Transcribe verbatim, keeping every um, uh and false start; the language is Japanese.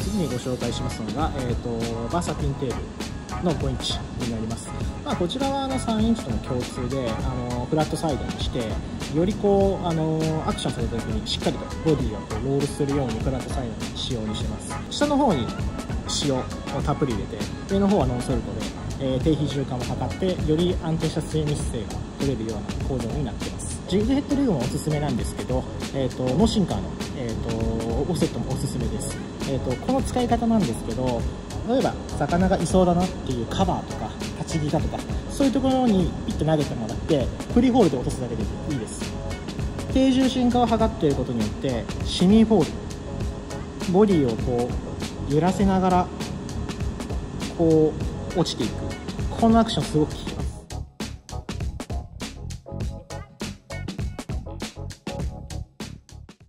次にご紹介しますのが、えー、とバーサピンテールのごインチになります。まあ、こちらはあのさんインチとの共通であのフラットサイドにして、よりこうあのアクションされた時にしっかりとボディがこうロールするようにフラットサイドに仕様にしてます。下の方に塩をたっぷり入れて、上の方はノンソルトで、えー、低比重感を図ってより安定した水密性が取れるような構造になっています。ジグヘッドリグもおすすめなんですけど、えー、とノーシンカーの、えー、とオフセットもおすすめです。えー、とこの使い方なんですけど、例えば魚がいそうだなっていうカバーとか立ち木だとか、そういうところにピッと投げてもらってフリーホールで落とすだけでいいです。低重心化を図っていることによってシミーホール、ボディをこう揺らせながらこう落ちていく、このアクションすごく効きます。